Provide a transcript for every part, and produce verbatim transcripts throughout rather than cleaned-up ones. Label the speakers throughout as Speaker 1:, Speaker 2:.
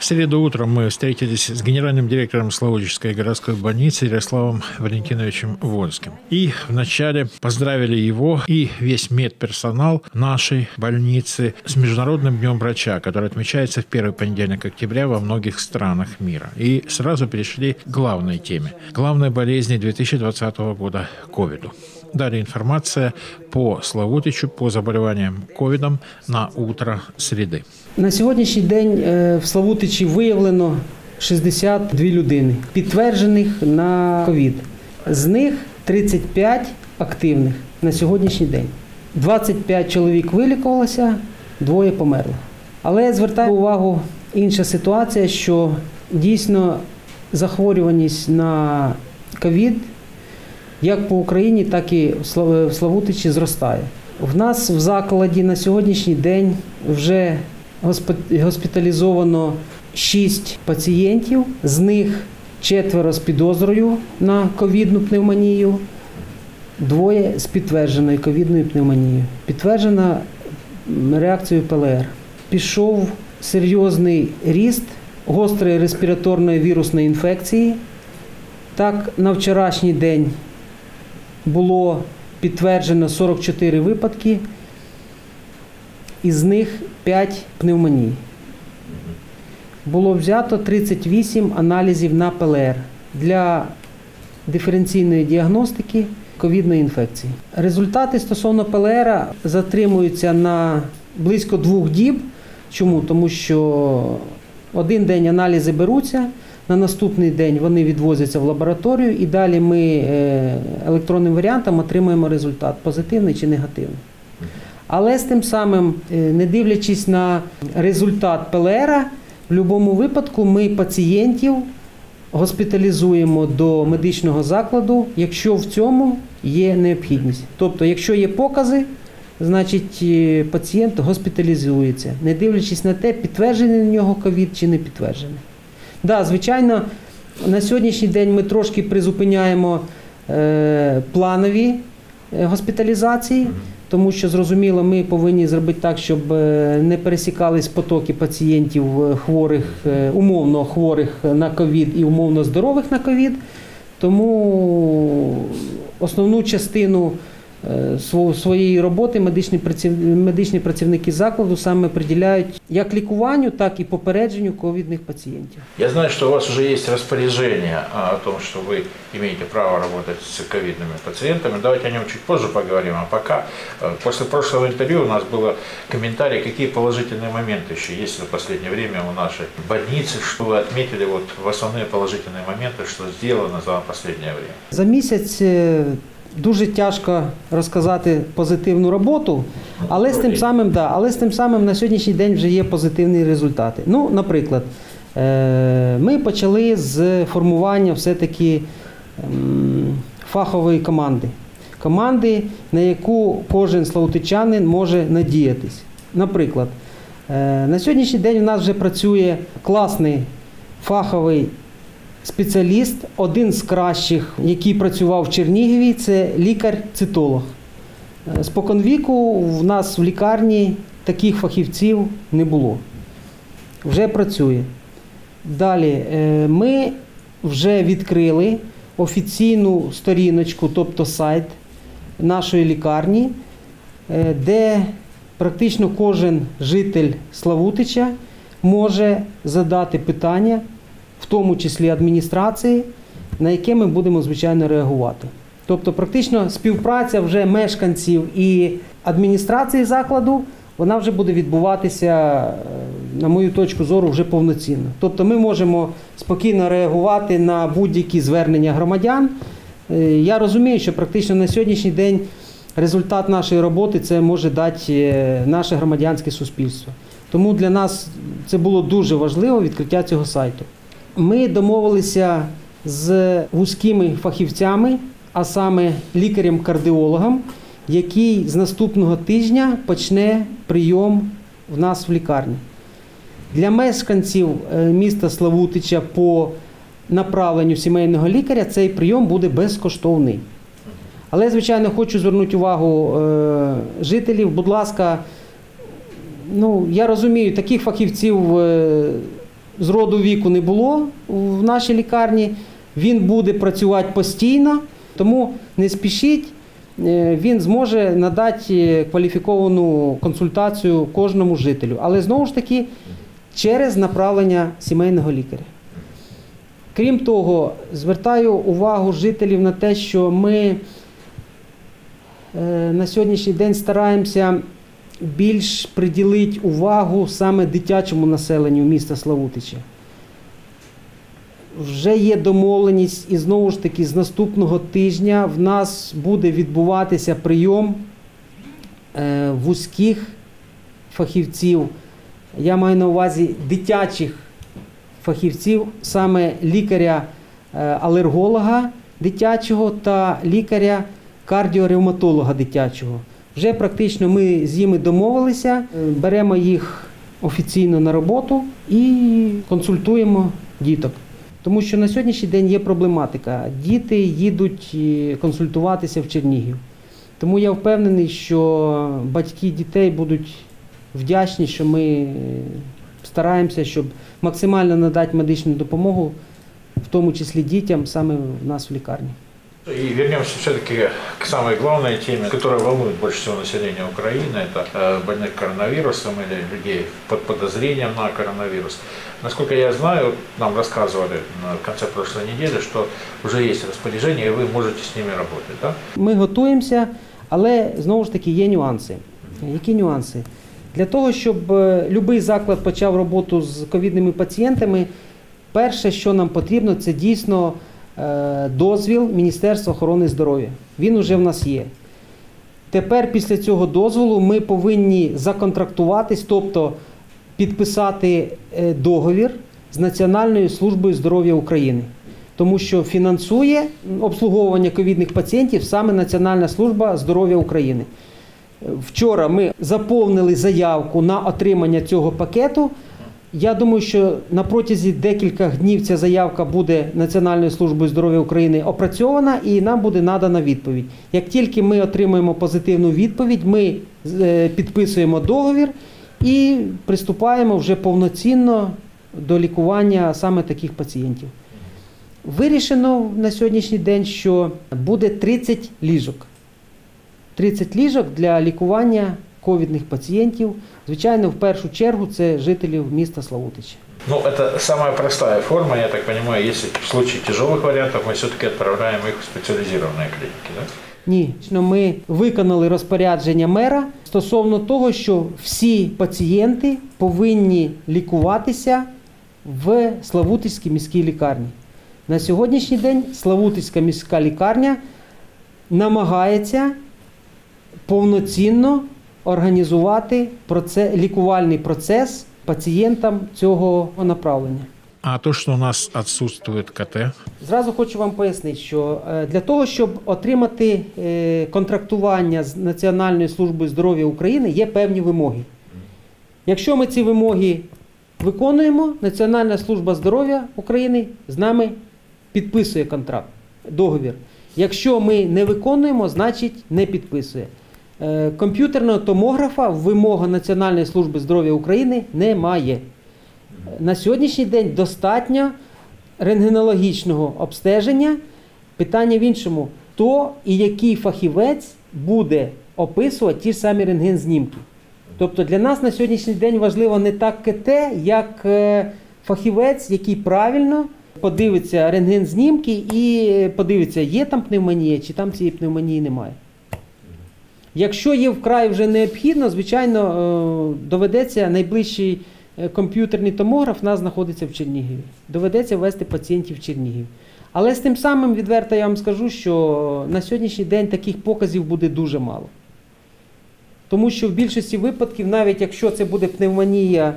Speaker 1: В среду утром мы встретились с генеральным директором Славутичской городской больницы Ярославом Валентиновичем Вольским. И вначале поздравили его и весь медперсонал нашей больницы с Международным днем врача, который отмечается в первый понедельник октября во многих странах мира. И сразу перешли к главной теме. Главной болезни две тысячи двадцатого года – ковиду. Далее информация по Славутичу, по заболеваниям ковидом на утро среди.
Speaker 2: На сьогоднішній день в Славутичі виявлено шістдесят дві людини, підтверджених на ковід. З них тридцять п'ять активних на сьогоднішній день. двадцять п'ять чоловік вилікувалося, двоє померли. Але звертаю увагу інша ситуація, що дійсно захворюваність на ковід як по Україні, так і в Славутичі зростає. В нас в закладі на сьогоднішній день вже госпіталізовано шість пацієнтів, з них четверо з підозрою на ковідну пневмонію, двоє з підтвердженою ковідною пневмонією. Підтверджена реакцією ПЛР. Пішов серйозний ріст гострої респіраторної вірусної інфекції. Так, на вчорашній день було підтверджено сорок чотири випадки, із них п'ять пневмоній. Було взято тридцять вісім аналізів на ПЛР для диференційної діагностики ковідної інфекції. Результати стосовно ПЛР затримуються на близько двох діб. Чому? Тому що один день аналізи беруться, на наступний день вони відвозяться в лабораторію і далі ми електронним варіантом отримуємо результат, позитивний чи негативний. Але з тим самим, не дивлячись на результат ПЛР, в будь-якому випадку ми пацієнтів госпіталізуємо до медичного закладу, якщо в цьому є необхідність. Тобто, якщо є покази, значить пацієнт госпіталізується, не дивлячись на те, підтверджений на нього ковід чи не підтверджений. Так, звичайно, на сьогоднішній день ми трошки призупиняємо е, планові госпіталізації, тому що, зрозуміло, ми повинні зробити так, щоб не пересікались потоки пацієнтів хворих, умовно хворих на ковід і умовно здорових на ковід. Тому основну частину своєї роботи медичні працівники, медичні працівники закладу саме приділяють як лікуванню, так і попередженню ковідних пацієнтів.
Speaker 1: Я знаю, что у вас уже есть распоряжение о том, что вы имеете право работать с ковидными пациентами. Давайте о нем чуть позже поговорим. А пока, после прошлого интервью у нас было комментарий, какие положительные моменты еще есть в последнее время у нашей больницы, что вы отметили вот в основные положительные моменты, что сделано за последнее время.
Speaker 2: За місяць дуже тяжко розказати позитивну роботу, але з тим самим, да, але з тим самим на сьогоднішній день вже є позитивні результати. Ну, наприклад, ми почали з формування все-таки фахової команди. Команди, на яку кожен славутичанин може надіятись. Наприклад, на сьогоднішній день у нас вже працює класний фаховий спеціаліст, один з кращих, який працював в Чернігові, це лікар-цитолог. Споконвіку в нас в лікарні таких фахівців не було. Вже працює. Далі, ми вже відкрили офіційну сторіночку, тобто сайт нашої лікарні, де практично кожен житель Славутича може задати питання, в тому числі адміністрації, на яке ми будемо, звичайно, реагувати. Тобто, практично співпраця вже мешканців і адміністрації закладу, вона вже буде відбуватися, на мою точку зору, вже повноцінно. Тобто, ми можемо спокійно реагувати на будь-які звернення громадян. Я розумію, що практично на сьогоднішній день результат нашої роботи це може дати наше громадянське суспільство. Тому для нас це було дуже важливо, відкриття цього сайту. Ми домовилися з вузькими фахівцями, а саме лікарем-кардіологом, який з наступного тижня почне прийом в нас в лікарні. Для мешканців міста Славутича по направленню сімейного лікаря цей прийом буде безкоштовний. Але, звичайно, хочу звернути увагу е, жителів, будь ласка, ну, я розумію, таких фахівців е, з роду віку не було в нашій лікарні. Він буде працювати постійно, тому не спішіть, він зможе надати кваліфіковану консультацію кожному жителю. Але знову ж таки через направлення сімейного лікаря. Крім того, звертаю увагу жителів на те, що ми на сьогоднішній день стараємося більш приділити увагу саме дитячому населенню міста Славутича. Вже є домовленість, і знову ж таки з наступного тижня в нас буде відбуватися прийом вузьких фахівців. Я маю на увазі дитячих фахівців, саме лікаря-алерголога дитячого та лікаря-кардіоревматолога дитячого. Вже практично ми з ними домовилися, беремо їх офіційно на роботу і консультуємо діток. Тому що на сьогоднішній день є проблематика. Діти їдуть консультуватися в Чернігів. Тому я впевнений, що батьки дітей будуть вдячні, що ми стараємося, щоб максимально надати медичну допомогу, в тому числі дітям, саме в нас в лікарні.
Speaker 1: И вернемся все-таки к самой главной теме, которая волнует больше всего населения Украины. Это больных коронавирусом или людей под подозрением на коронавирус. Насколько я знаю, нам рассказывали в конце прошлой недели, что уже есть распоряжение, и вы можете с ними работать, да?
Speaker 2: Ми готуємося, але знову ж таки є нюанси. Які нюанси? Для того, щоб будь-який заклад почав роботу з ковідними пацієнтами, перше, що нам потрібно, це дійсно дозвіл Міністерства охорони здоров'я. Він уже в нас є. Тепер після цього дозволу ми повинні законтрактуватись, тобто підписати договір з Національною службою здоров'я України. Тому що фінансує обслуговування ковідних пацієнтів саме Національна служба здоров'я України. Вчора ми заповнили заявку на отримання цього пакету. Я думаю, що на протязі декількох днів ця заявка буде Національною службою здоров'я України опрацьована і нам буде надана відповідь. Як тільки ми отримаємо позитивну відповідь, ми підписуємо договір і приступаємо вже повноцінно до лікування саме таких пацієнтів. Вирішено на сьогоднішній день, що буде тридцять ліжок. тридцять ліжок для лікування ковідних пацієнтів. Звичайно, в першу чергу це жителів міста Славутича.
Speaker 1: Ну, это самая простая форма, я так понимаю, если в случае тяжелых вариантов мы все-таки отправляем их в специализированные клиники, да?
Speaker 2: Ні, ми виконали розпорядження мера стосовно того, що всі пацієнти повинні лікуватися в Славутицькій міській лікарні. На сьогоднішній день Славутицька міська лікарня намагається повноцінно організувати процес, лікувальний процес пацієнтам цього направлення.
Speaker 1: А то, що у нас відсутствує КТ?
Speaker 2: Зразу хочу вам пояснити, що для того, щоб отримати контрактування з Національною службою здоров'я України, є певні вимоги. Якщо ми ці вимоги виконуємо, Національна служба здоров'я України з нами підписує контракт, договір. Якщо ми не виконуємо, значить не підписує. Комп'ютерного томографа в вимогах Національної служби здоров'я України немає. На сьогоднішній день достатньо рентгенологічного обстеження. Питання в іншому, хто і який фахівець буде описувати ті ж самі рентген-знімки. Тобто для нас на сьогоднішній день важливо не так КТ, як фахівець, який правильно подивиться рентген-знімки і подивиться, є там пневмонія, чи там цієї пневмонії немає. Якщо є вкрай вже необхідно, звичайно, доведеться найближчий комп'ютерний томограф, у нас знаходиться в Чернігові. Доведеться вести пацієнтів в Чернігів. Але з тим самим, відверто я вам скажу, що на сьогоднішній день таких показів буде дуже мало. Тому що в більшості випадків, навіть якщо це буде пневмонія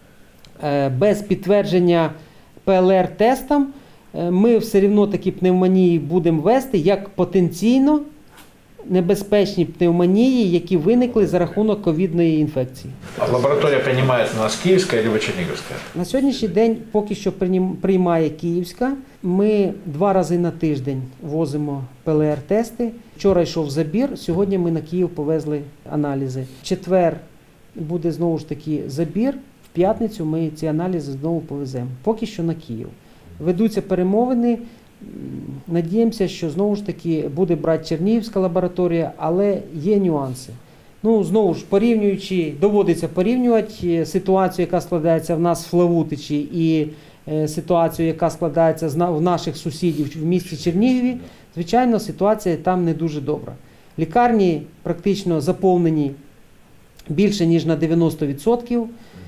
Speaker 2: без підтвердження ПЛР-тестом, ми все одно такі пневмонії будемо вести як потенційно небезпечні пневмонії, які виникли за рахунок ковідної інфекції.
Speaker 1: А лабораторія приймає у нас Київська або Чернігівська?
Speaker 2: На сьогоднішній день поки що приймає Київська. Ми два рази на тиждень возимо ПЛР-тести. Вчора йшов забір, сьогодні ми на Київ повезли аналізи. В четвер буде знову ж таки забір. В п'ятницю ми ці аналізи знову повеземо. Поки що на Київ. Ведуться перемовини. Надіємося, що знову ж таки буде брати Чернігівська лабораторія, але є нюанси. Ну, знову ж, порівнюючи, доводиться порівнювати ситуацію, яка складається в нас в Славутичі, і е, ситуацію, яка складається в наших сусідів в місті Чернігові. Звичайно, ситуація там не дуже добра. Лікарні практично заповнені більше, ніж на дев'яносто відсотків.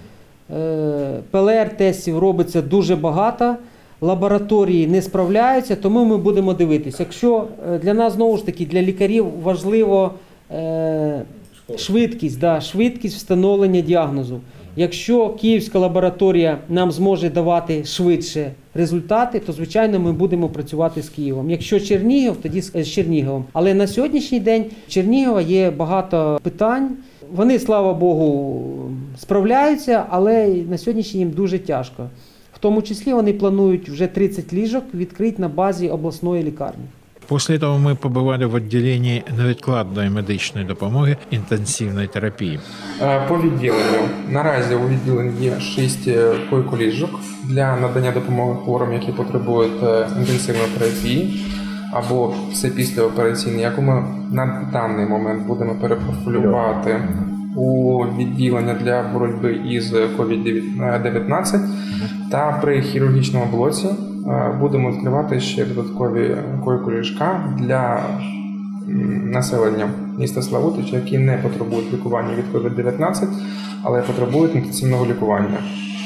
Speaker 2: Е, ПЛР-тестів робиться дуже багато. Лабораторії не справляються, тому ми будемо дивитися. Якщо для нас, знову ж таки, для лікарів важливо е, швидкість, да, швидкість встановлення діагнозу. Якщо Київська лабораторія нам зможе давати швидше результати, то, звичайно, ми будемо працювати з Києвом. Якщо Чернігів, тоді з Черніговом. Але на сьогоднішній день в Чернігова є багато питань. Вони, слава Богу, справляються, але на сьогоднішній їм дуже тяжко. В тому числі вони планують вже тридцать ліжок відкрити на базі обласної лікарні.
Speaker 1: Після цього ми побували в відділенні невідкладної медичної допомоги інтенсивної терапії.
Speaker 3: По відділенню. Наразі у відділенні є шість койко-ліжок для надання допомоги хворим, які потребують інтенсивної терапії, або це післяопераційний, яку ми на даний момент будемо перепрофілювати у відділення для боротьби із ковід дев'ятнадцять, та при хірургічному блоці будемо відкривати ще додаткові койко-ліжка для населення міста Славутича, які не потребують лікування від ковід дев'ятнадцять, але потребують інтенсивного лікування.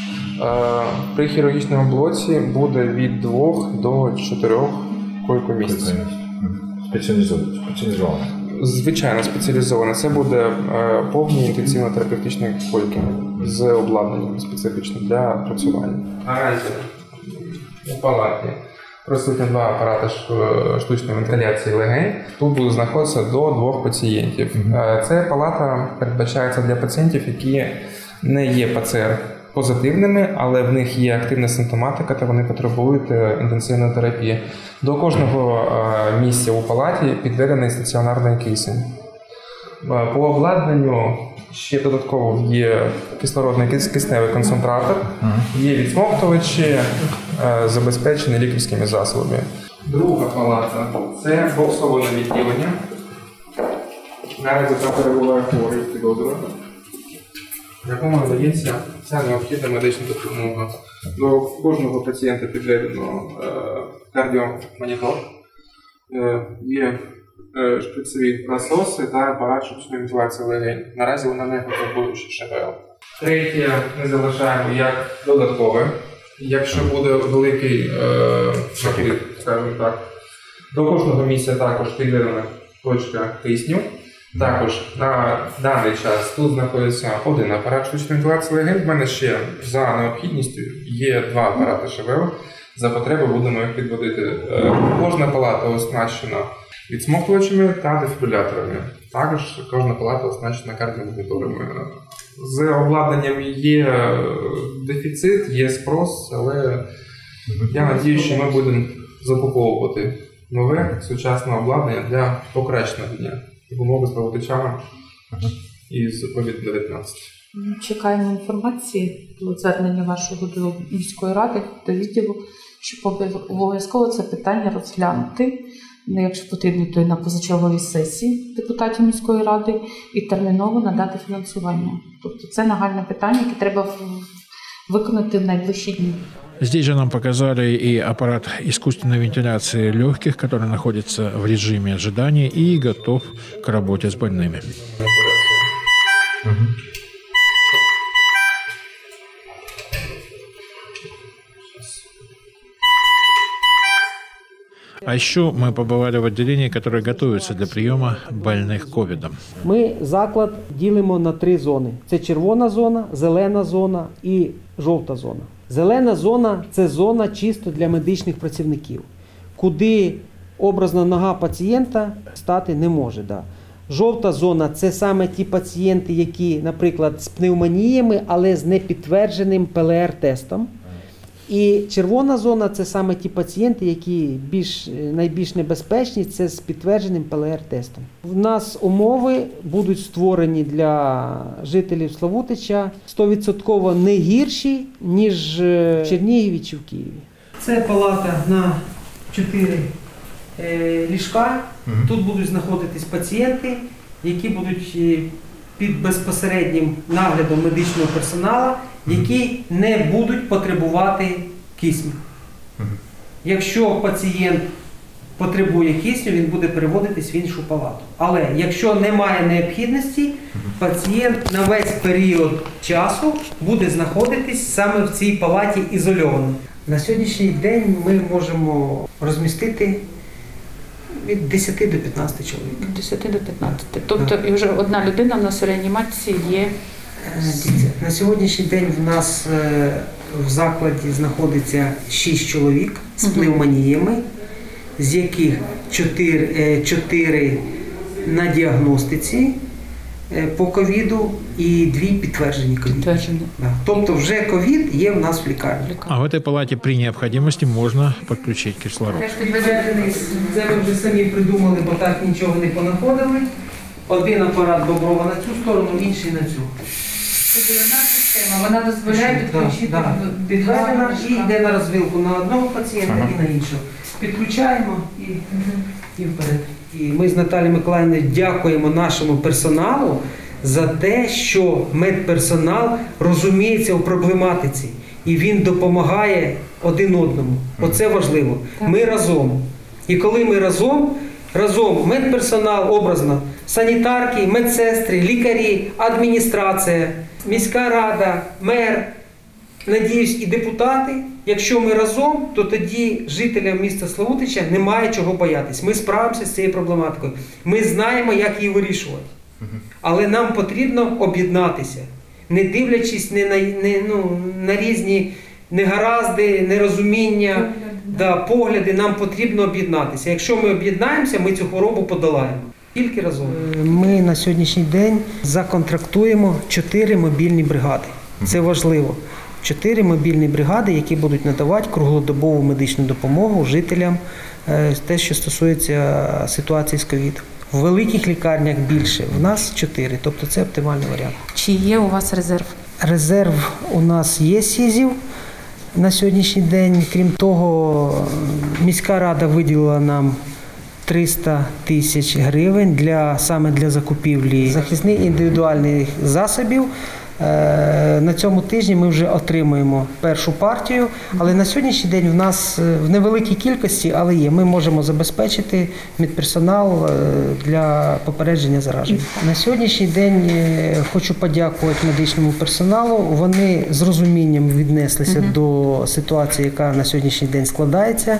Speaker 3: При хірургічному блоці буде від двох до чотирьох койко-місць.
Speaker 4: Спеціалізовано.
Speaker 3: Звичайно, спеціалізовано. Це буде е, повні інтенсивно-терапевтичні койки з обладнанням специфічним для працювання. Наразі у палаті присутні два апарати штучної вентиляції легень. Тут будуть знаходитися до двох пацієнтів. Е, Ця палата передбачається для пацієнтів, які не є ПЦР позитивними, але в них є активна симптоматика та вони потребують інтенсивної терапії. До кожного місця у палаті підведений стаціонарний кисень. По обладнанню ще додатково є кислородний кисневий концентратор, є відсмоктувачі, забезпечені лікарськими засобами. Друга палата – це боксоване відділення. Наразі там перебуває хворий підозрюваний, якому надається вся необхідна медична допомога. До кожного пацієнта підведено е, кардіомонітор, е, є е, шприцеві насоси та апарат штучної вентиляції легень. Наразі вона не потребує ШВЛ. Третє ми залишаємо як додаткове. Якщо буде великий е, напір, скажімо так, до кожного місця також підведена точка кисню. Також на даний час тут знаходиться один апарат штучної вентиляції легень. В мене ще за необхідністю є два апарати ШВЛ. За потреби будемо їх підводити. Кожна палата оснащена відсмоктувачами та дефібриляторами. Також кожна палата оснащена кардіомоніторами. З обладнанням є дефіцит, є спрос, але я сподіваюся, що ми будемо закуповувати нове сучасне обладнання для покращення допомоги славутичанам із ковід дев'ятнадцять.
Speaker 5: Чекаємо інформації про звернення вашого до міської ради, до відділу, щоб обов'язково це питання розглянути, якщо потрібно, то й на позачерговій сесії депутатів міської ради, і терміново надати фінансування. Тобто це нагальне питання, яке треба виконати в найближчі дні.
Speaker 1: Здесь же нам показали и аппарат искусственной вентиляции легких, который находится в режиме ожидания и готов к работе с больными. А еще мы побывали в отделении, которое готовится для приема больных ковидом.
Speaker 2: Ми заклад ділимо на три зони. Це червона зона, зелена зона і жовта зона. Зелена зона – це зона чисто для медичних працівників, куди образна нога пацієнта стати не може. Да. Жовта зона – це саме ті пацієнти, які, наприклад, з пневмоніями, але з непідтвердженим ПЛР-тестом. І червона зона – це саме ті пацієнти, які більш, найбільш небезпечні, це з підтвердженим пе ел ер-тестом. У нас умови будуть створені для жителів Славутича сто відсотків не гірші, ніж в Чернігові чи в Києві. Це палата на чотири е, ліжка. Угу. Тут будуть знаходитись пацієнти, які будуть під безпосереднім наглядом медичного персоналу, які не будуть потребувати кисню. Угу. Якщо пацієнт потребує кисню, він буде переводитись в іншу палату. Але якщо немає необхідності, угу. пацієнт на весь період часу буде знаходитись саме в цій палаті ізольовано. На сьогоднішній день ми можемо розмістити від десяти до п'ятнадцяти чоловік.
Speaker 5: Від десяти до п'ятнадцяти. Тобто і вже одна людина в нас у реанімації є?
Speaker 2: На сьогоднішній день в нас в закладі знаходиться шість чоловік з пневмоніями, з яких чотири на діагностиці по ковіду і дві підтверджені ковід.
Speaker 5: Підтверджені.
Speaker 2: Да. Тобто вже ковід є в нас в лікарні.
Speaker 1: А в этой палате при необходимости можно подключить кислород.
Speaker 2: Це ми вже самі придумали, бо так нічого не понаходили. Один апарат Боброва на цю сторону, інший на цю.
Speaker 5: Це одна система, вона дозволяє підключити.
Speaker 2: Да, да. Підведена і йде на розвилку на одного пацієнта ага. і на іншого. Підключаємо і, угу. і вперед. І ми з Наталією Миколаївною дякуємо нашому персоналу за те, що медперсонал розуміється у проблематиці і він допомагає один одному. Оце важливо. Ми разом. І коли ми разом, разом медперсонал образно, санітарки, медсестри, лікарі, адміністрація, міська рада, мер, надіюсь, і депутати. Якщо ми разом, то тоді жителям міста Славутича немає чого боятись. Ми справимося з цією проблематикою. Ми знаємо, як її вирішувати. Але нам потрібно об'єднатися, не дивлячись не на, не, ну, на різні негаразди, нерозуміння, погляди, да, погляди, нам потрібно об'єднатися. Якщо ми об'єднаємося, ми цю хворобу подолаємо. Тільки разом. Ми на сьогоднішній день законтрактуємо чотири мобільні бригади. Це важливо. Чотири мобільні бригади, які будуть надавати круглодобову медичну допомогу жителям, те, що стосується ситуації з ковідом. В великих лікарнях більше, в нас чотири, тобто це оптимальний варіант.
Speaker 5: Чи є у вас резерв?
Speaker 2: Резерв у нас є СІЗів на сьогоднішній день. Крім того, міська рада виділила нам триста тисяч гривень для, саме для закупівлі захисних індивідуальних засобів. На цьому тижні ми вже отримуємо першу партію, але на сьогоднішній день в нас в невеликій кількості, але є. Ми можемо забезпечити медперсонал для попередження заражень. На сьогоднішній день хочу подякувати медичному персоналу. Вони з розумінням віднеслися угу. до ситуації, яка на сьогоднішній день складається.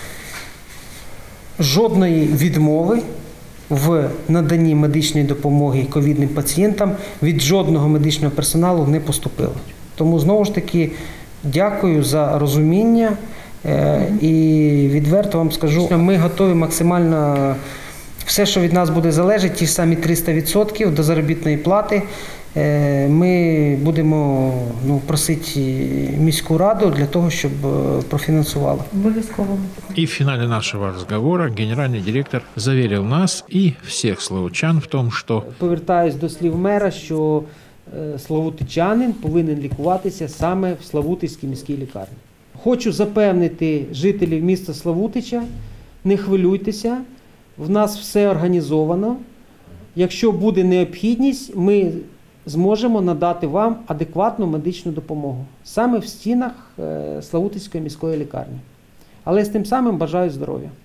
Speaker 2: Жодної відмови в наданні медичної допомоги ковідним пацієнтам від жодного медичного персоналу не поступило. Тому, знову ж таки, дякую за розуміння і відверто вам скажу, що ми готові максимально все, що від нас буде залежати, ті ж самі триста відсотків до заробітної плати, ми будемо ну, просити міську раду для того, щоб профінансувала.
Speaker 5: Обов'язково.
Speaker 1: И в финале нашего разговора генеральный директор заверил нас и всех славутчан в том, что...
Speaker 2: Повертаюсь до слів мера, що славутичанин повинен лікуватися саме в Славутицькій міській лікарні. Хочу запевнити жителів міста Славутича, не хвилюйтеся, в нас все організовано. Якщо буде необхідність, ми зможемо надати вам адекватну медичну допомогу саме в стінах Славутицької міської лікарні. Але з тим самим бажаю здоров'я.